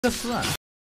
这是啊。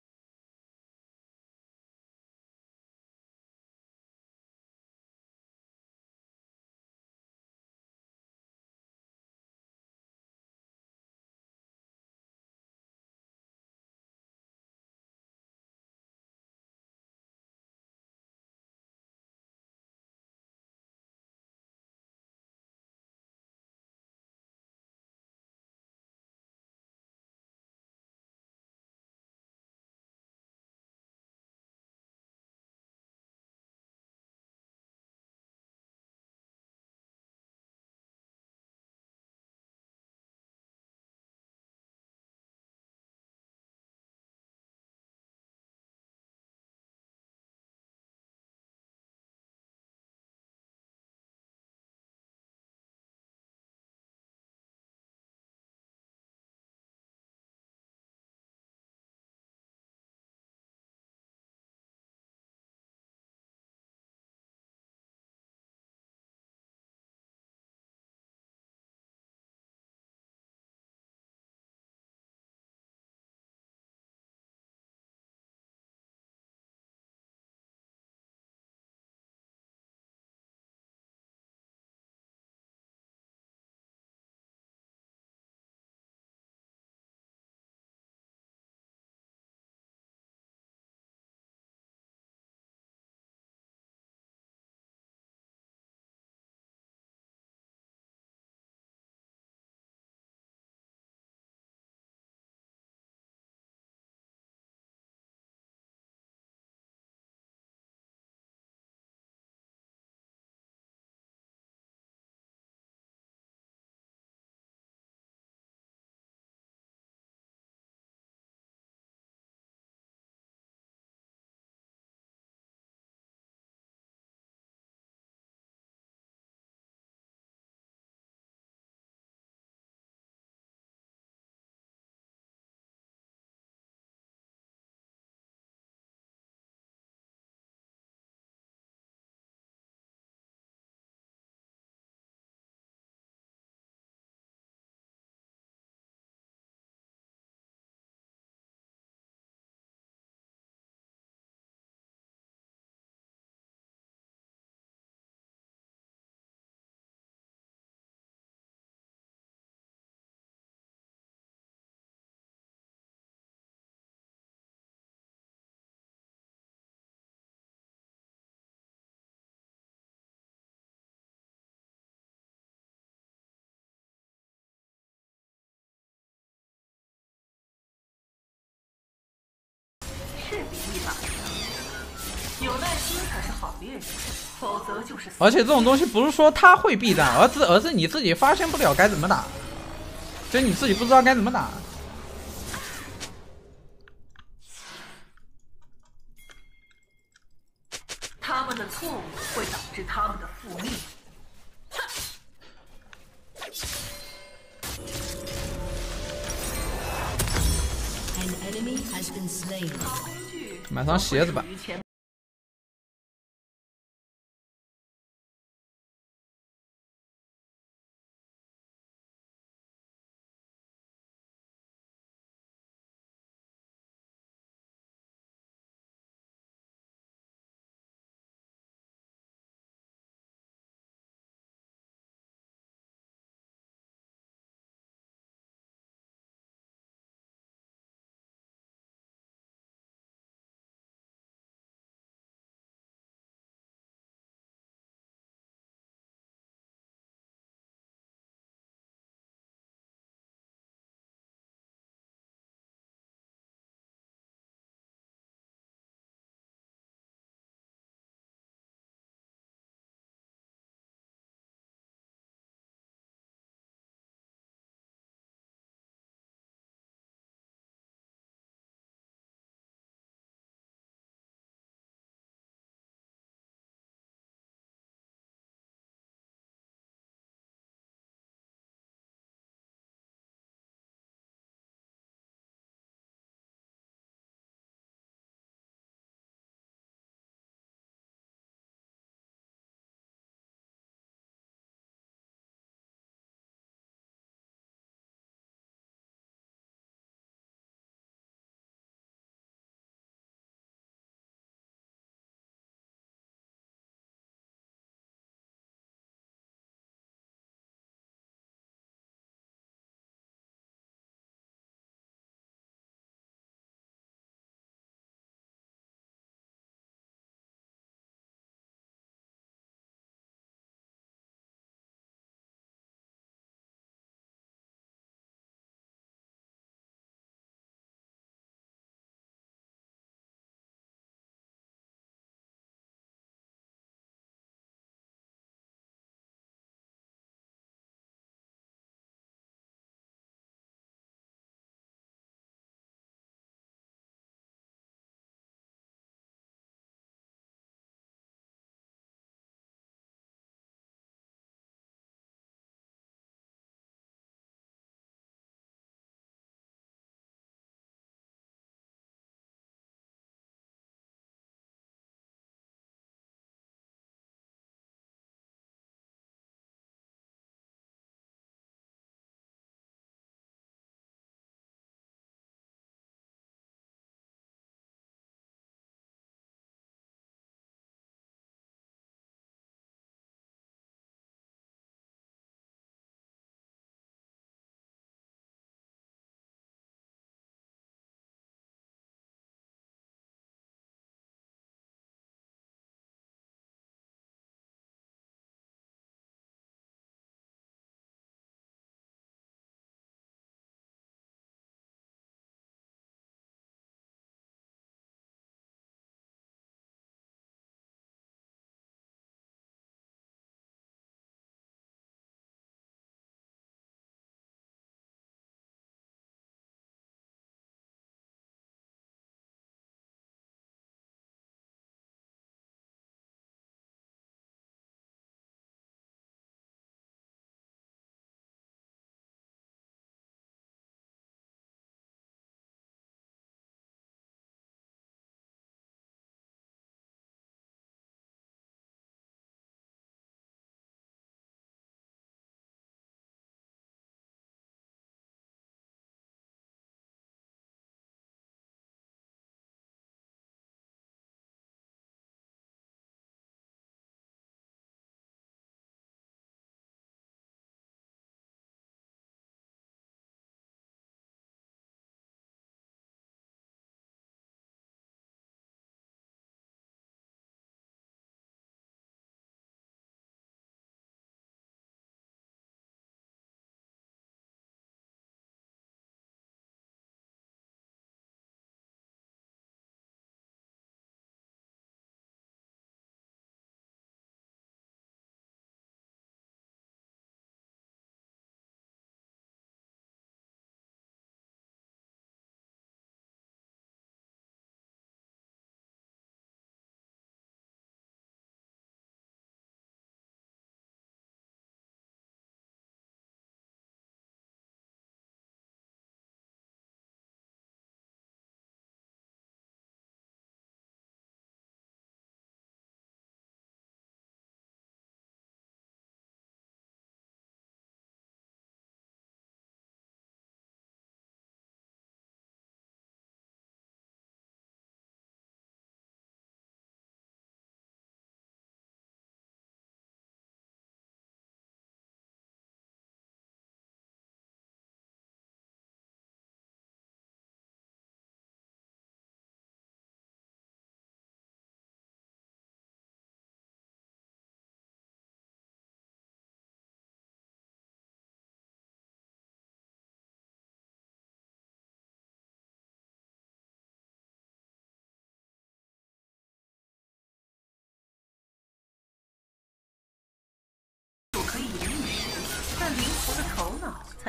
而且这种东西不是说他会避战，而是你自己发现不了该怎么打，就是你自己不知道该怎么打。 他们的错误会导致他们的覆灭。 买双鞋子吧。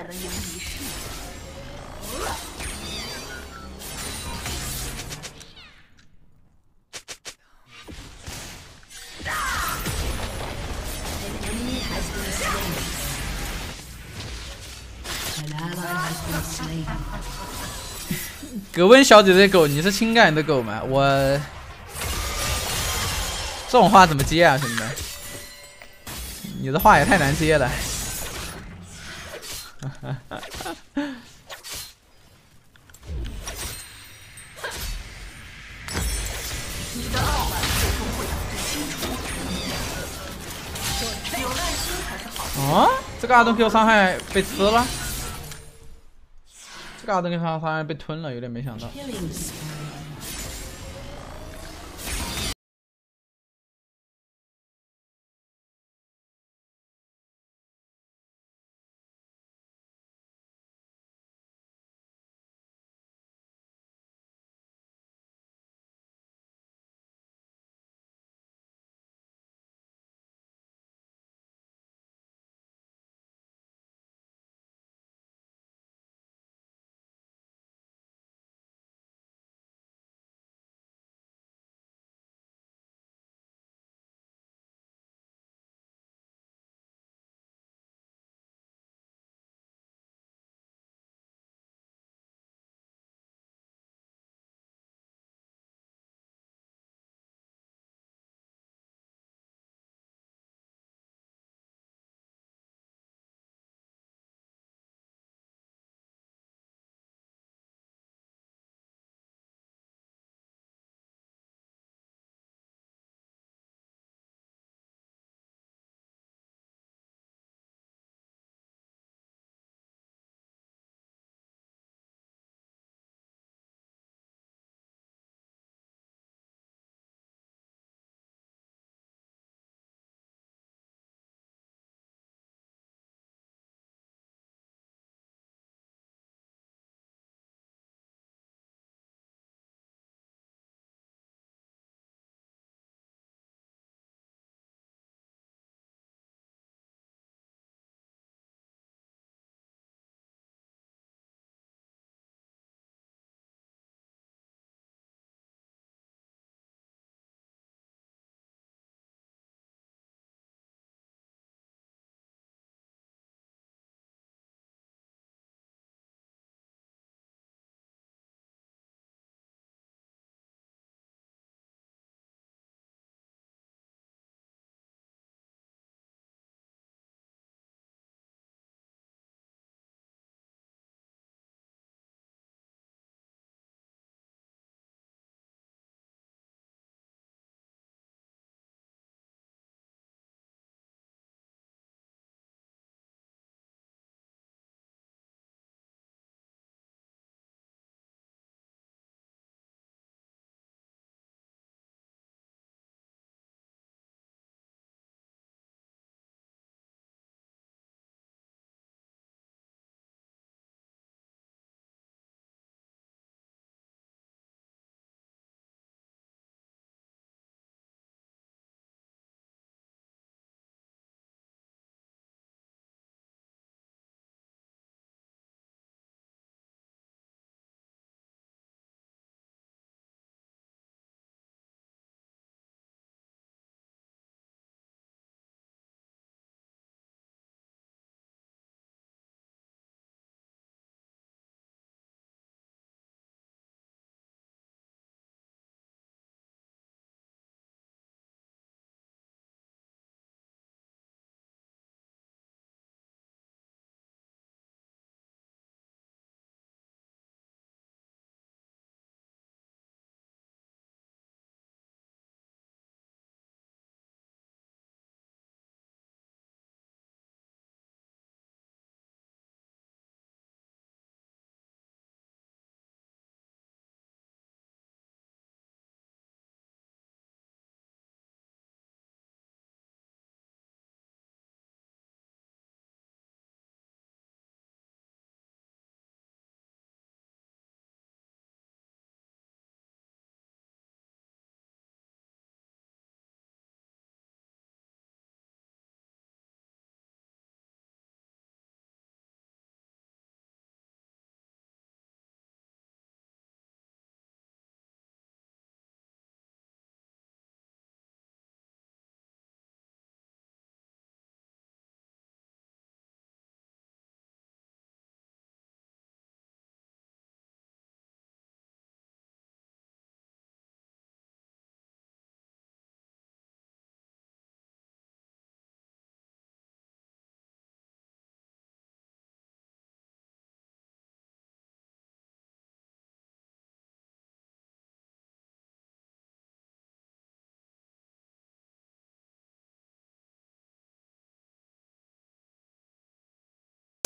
得赢一世。 格温小姐姐狗，你是情感的狗吗？我这种话怎么接啊，兄弟？你的话也太难接了。 你的傲慢最终会导致清除。有耐心才是好。 哦，这个阿东 Q 伤害被吃了，这个阿东 Q 伤害被吞了，有点没想到。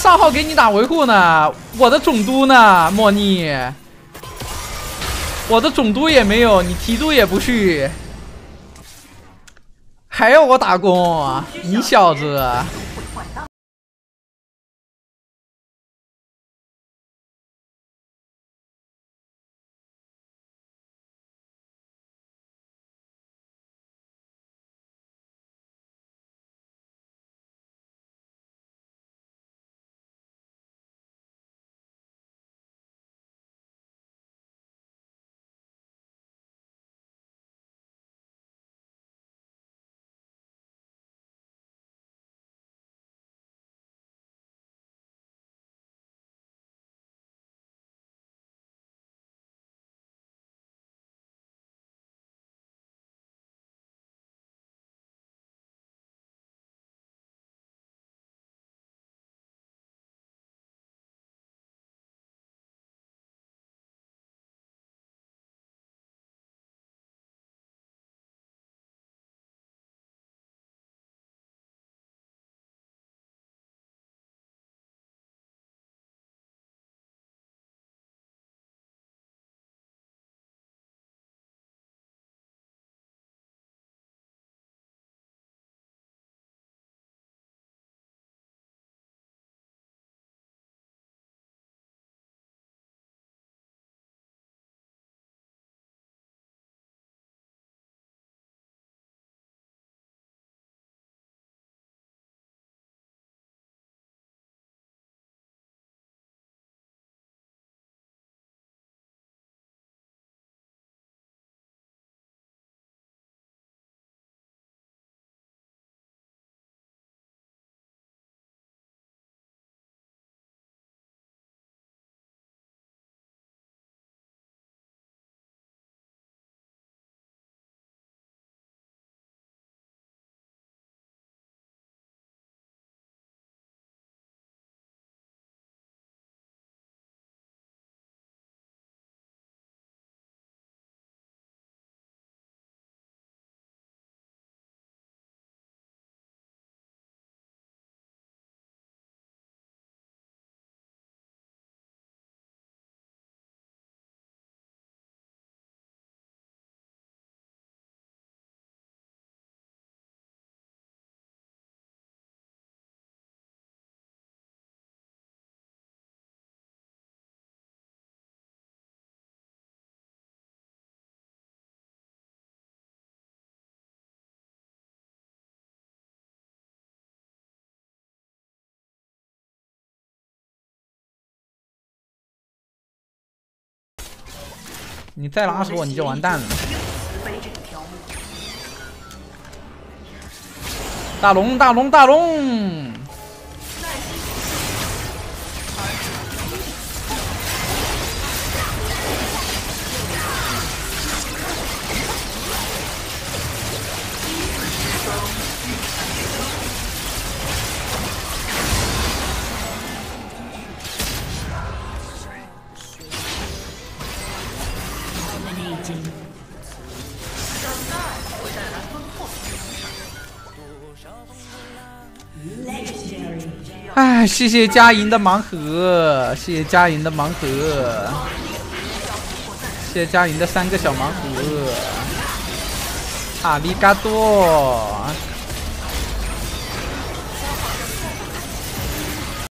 上号给你打维护呢，我的总督呢，莫逆，我的总督也没有，你提督也不去，还要我打工，你小子！你再拉死我，你就完蛋了。大龙，大龙，大龙！哎，谢谢佳莹的盲盒，谢谢佳莹的盲盒，谢谢佳莹的3个小盲盒，阿里嘎多。